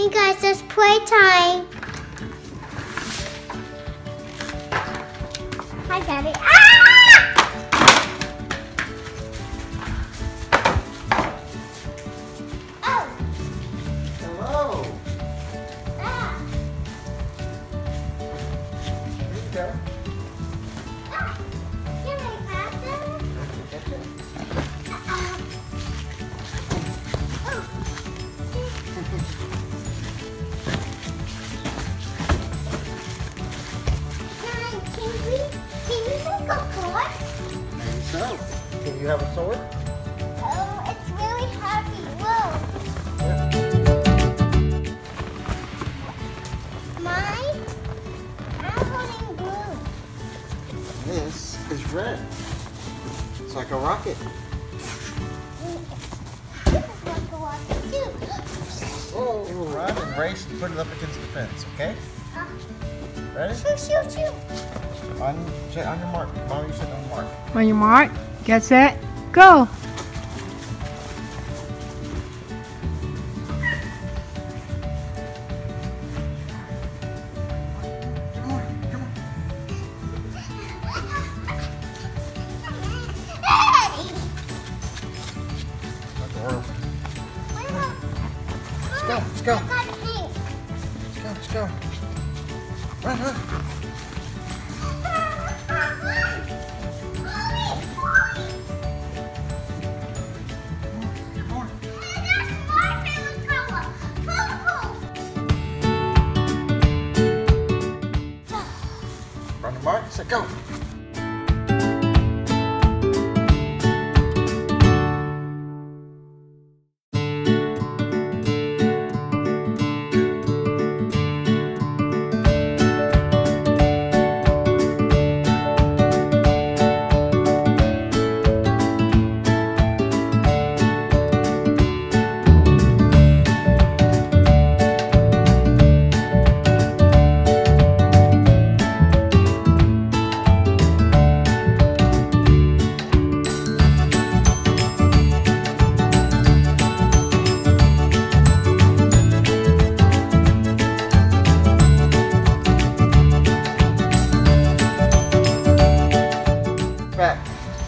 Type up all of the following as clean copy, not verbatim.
Hey guys, it's playtime. Hi, Daddy. Ah! Oh. Hello. Ah. Here you go. Ah. Can I grab them? Catch it. Oh. Can you make a fort? Maybe so. Can you have a sword? Oh, it's really heavy. Whoa. Mine? I'm holding blue. This is red. It's like a rocket. This is like a rocket too. Oh, we will run and race and put it up against the fence, okay? Ready? Shoot, shoot, shoot. On your mark. Mom, you said on mark. On your mark, get set, go. Come on, come on. Let the door open. Let's go, let's go. Let's go. Run, run. On your mark, set, go. Back.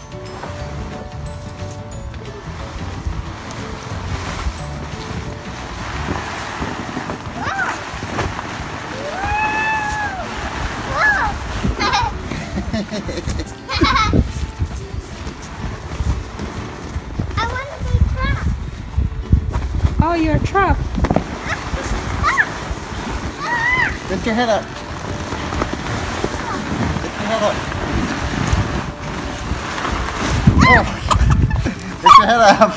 I want to be trapped. Oh, you're a truck. Lift your head up. Lift your head up. Oh. Lift your head up.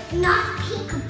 Not peekaboo.